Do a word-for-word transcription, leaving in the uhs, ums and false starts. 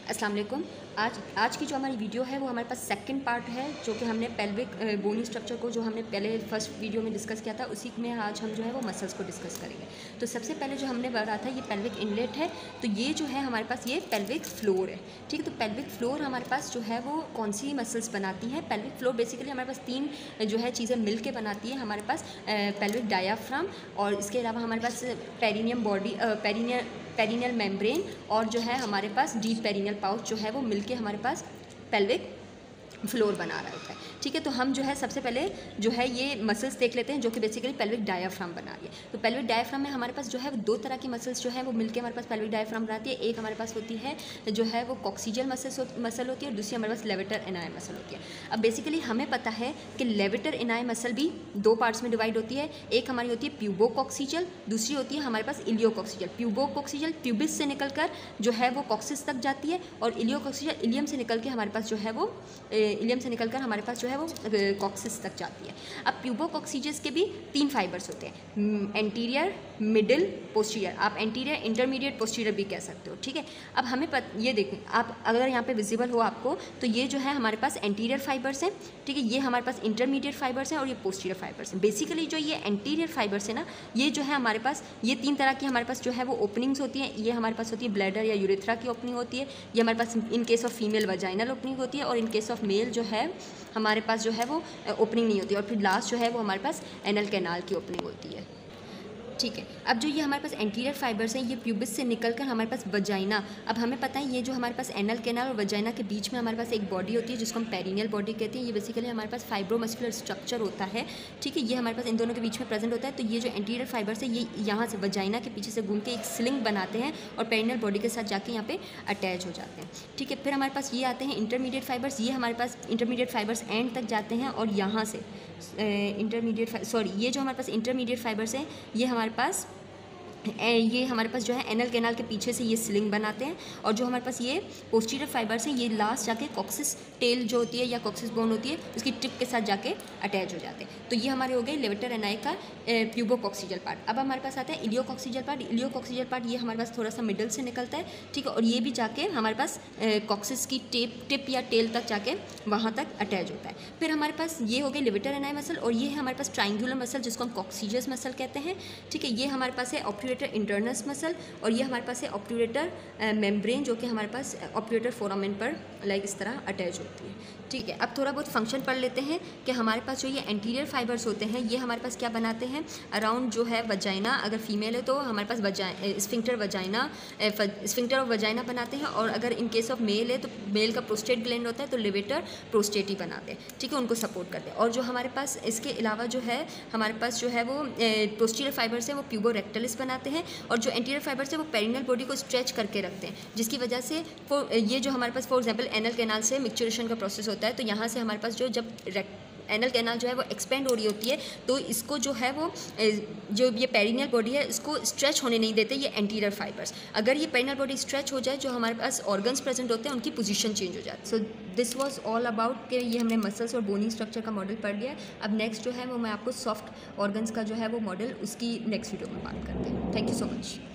अस्सलाम वालेकुम। आज आज की जो हमारी वीडियो है वो हमारे पास सेकंड पार्ट है, जो कि हमने पेल्विक बोनी स्ट्रक्चर को जो हमने पहले फर्स्ट वीडियो में डिस्कस किया था, उसी में आज हम जो है वो मसल्स को डिस्कस करेंगे। तो सबसे पहले जो हमने बढ़ा था ये पेल्विक इनलेट है, तो ये जो है हमारे पास ये पेल्विक फ्लोर है। ठीक है, तो पेल्विक फ्लोर हमारे पास जो है वो कौन सी मसल्स बनाती है? पेल्विक फ्लोर बेसिकली हमारे पास तीन जो है चीज़ें मिल के बनाती है। हमारे पास पेल्विक डायाफ्राम और इसके अलावा हमारे पास perineum body perineal perineal membrane और जो है हमारे पास डीप पेरिनियल पाउच जो है वो मिलके हमारे पास पेल्विक फ्लोर बना रहा होता है। ठीक है, तो हम जो है सबसे पहले जो है ये मसल्स देख लेते हैं जो कि बेसिकली पेल्विक डायाफ्राम बना रही है। तो पेल्विक डायाफ्राम में हमारे पास जो है दो तरह की मसल्स जो है वो मिलके हमारे पास पेल्विक डायाफ्राम बनाती है। एक हमारे पास होती है जो है वो कॉक्सिजियल मसल्स मसल होती है और दूसरी हमारे पास लेवेटर एनाई मसल होती है। अब बेसिकली हमें पता है कि लेवेटर एनाई मसल भी दो पार्ट्स में डिवाइड होती है। एक हमारी होती है प्यूबोकॉक्सिजियल, दूसरी होती है हमारे पास इलियोकॉक्सिजियल। प्यूबोकॉक्सिजियल प्यूबिस से निकलकर जो है वो कॉक्सिस तक जाती है और इलियोकॉक्सिजियल इलियम से निकल के हमारे पास जो है वो इलियम से निकलकर हमारे पास जो है वो कॉक्सिस तक जाती है। अब प्यूबोकॉक्सिजियस के भी तीन फाइबर्स होते हैं, एंटीरियर, मिडिल, पोस्टीरियर। आप एंटीरियर, इंटरमीडिएट, पोस्टीरियर भी कह सकते हो। ठीक है, अब हमें पत, ये देखें आप, अगर यहाँ पे विजिबल हो आपको, तो ये जो है हमारे पास एंटीरियर फाइबर्स हैं। ठीक है, ये हमारे पास इंटरमीडिएट फाइबर्स हैं और ये पोस्टीरियर फाइबर्स हैं। बेसिकली जो ये एंटीरियर फाइबर्स है ना, ये जो है हमारे पास ये तीन तरह की हमारे पास जो है वो ओपनिंग्स होती हैं। ये हमारे पास होती है ब्लैडर या यूरेथ्रा की ओपनिंग होती है। ये हमारे पास in case of female vaginal opening होती है और इन केस ऑफ मेल जो है हमारे पास जो है वो ओपनिंग नहीं होती। और फिर लास्ट जो है वो हमारे पास एनल कैनाल की ओपनिंग होती है। ठीक है, अब जो ये हमारे पास एंटीरियर फाइबर्स हैं ये प्यूबिस से निकलकर हमारे पास वजाइना, अब हमें पता है ये जो हमारे पास एनल कैनाल और वजाइना के बीच में हमारे पास एक बॉडी होती है जिसको हम पेरिनियल बॉडी कहते हैं। ये बेसिकली हमारे पास फाइब्रोमस्कुलर स्ट्रक्चर होता है। ठीक है, ये हमारे पास इन दोनों के बीच में प्रेजेंट होता है। तो ये जो एंटीरियर फाइबर्स है ये यहाँ से वजाइना के पीछे से घूम के एक स्लिंग बनाते हैं और पेरिनियल बॉडी के साथ जाके यहाँ पे अटैच हो जाते हैं। ठीक है, फिर हमारे पास ये आते हैं इंटरमीडिएट फाइबर्स। ये हमारे पास इंटरमीडिएट फाइबर्स एंड तक जाते हैं और यहाँ से इंटरमीडिएट सॉरी ये जो हमारे पास इंटरमीडिएट फाइबर्स हैं ये हमारे पास ये हमारे पास जो है एनल कैनाल के पीछे से ये स्लिंग बनाते हैं। और जो हमारे पास ये पोस्टीरियर फाइबर्स हैं ये लास्ट जाके कॉक्सिस टेल जो होती है या कॉक्सिस बोन होती है उसकी टिप के साथ जाके अटैच हो जाते हैं। तो ये हमारे हो गए लेवेटर एनाई का प्यूबोकॉक्सिजियल पार्ट। अब हमारे पास आता है इलियोकॉक्सिजियल पार्ट। इलियोकॉक्सिजियल पार्ट ये हमारे पास थोड़ा सा मिडल से निकलता है। ठीक है, और ये भी जाके हमारे पास कॉक्सिस की टेप टिप या टेल तक जाके वहाँ तक अटैच होता है। फिर हमारे पास ये हो गए लेवेटर एनाई मसल और ये है हमारे पास ट्राइंगुलर मसल जिसको हम कॉक्सिजियस मसल कहते हैं। ठीक है, ये हमारे पास है ऑप्यूरेटर इंटरनस मसल और ये हमारे पास है ऑप्यूरेटर मेम्ब्रेन जो कि हमारे पास ऑप्यूरेटर फोरामेन पर लाइक इस तरह अटैच होती है। ठीक है, अब थोड़ा बहुत फंक्शन पढ़ लेते हैं कि हमारे पास जो ये एंटीरियर फाइबर्स होते हैं ये हमारे पास क्या बनाते हैं अराउंड जो है वजाइना, अगर फीमेल है तो हमारे पास वजाइ sphincter vagina sphincter of vagina बनाते हैं और अगर इन केस ऑफ मेल है तो मेल का प्रोस्टेट ग्लैंड होता है तो लेवेटर प्रोस्टेट ही बनाते हैं। ठीक है, उनको सपोर्ट करते हैं। और जो हमारे पास इसके अलावा जो है हमारे पास जो है वो पोस्टीरियर फाइबर्स है वो प्यूबोरेक्टलिस बनाते हैं और जो एंटीरियर फाइबर्स है वो पेरिनियल बॉडी को स्ट्रेच करके रखते हैं, जिसकी वजह से ये जो हमारे पास फॉर एग्जांपल एनल कैनाल से मिक्सचरेशन का प्रोसेस होता है तो यहाँ से हमारे पास जो जब एनल कैनाल जो है वो एक्सपेंड हो रही होती है तो इसको जो है वो जो ये पेरिनियल बॉडी है इसको स्ट्रेच होने नहीं देते ये एंटीरियर फाइबर्स। अगर ये पेरिनियल बॉडी स्ट्रेच हो जाए जो हमारे पास ऑर्गन्स प्रेजेंट होते हैं उनकी पोजीशन चेंज हो जाती है। So this was all about कि ये हमने मसल्स और बोनी स्ट्रक्चर का मॉडल पढ़ लिया। अब नेक्स्ट जो है वो मैं आपको सॉफ्ट ऑर्गन्स का जो है वो मॉडल उसकी नेक्स्ट वीडियो में बात करते हैं। Thank you so much.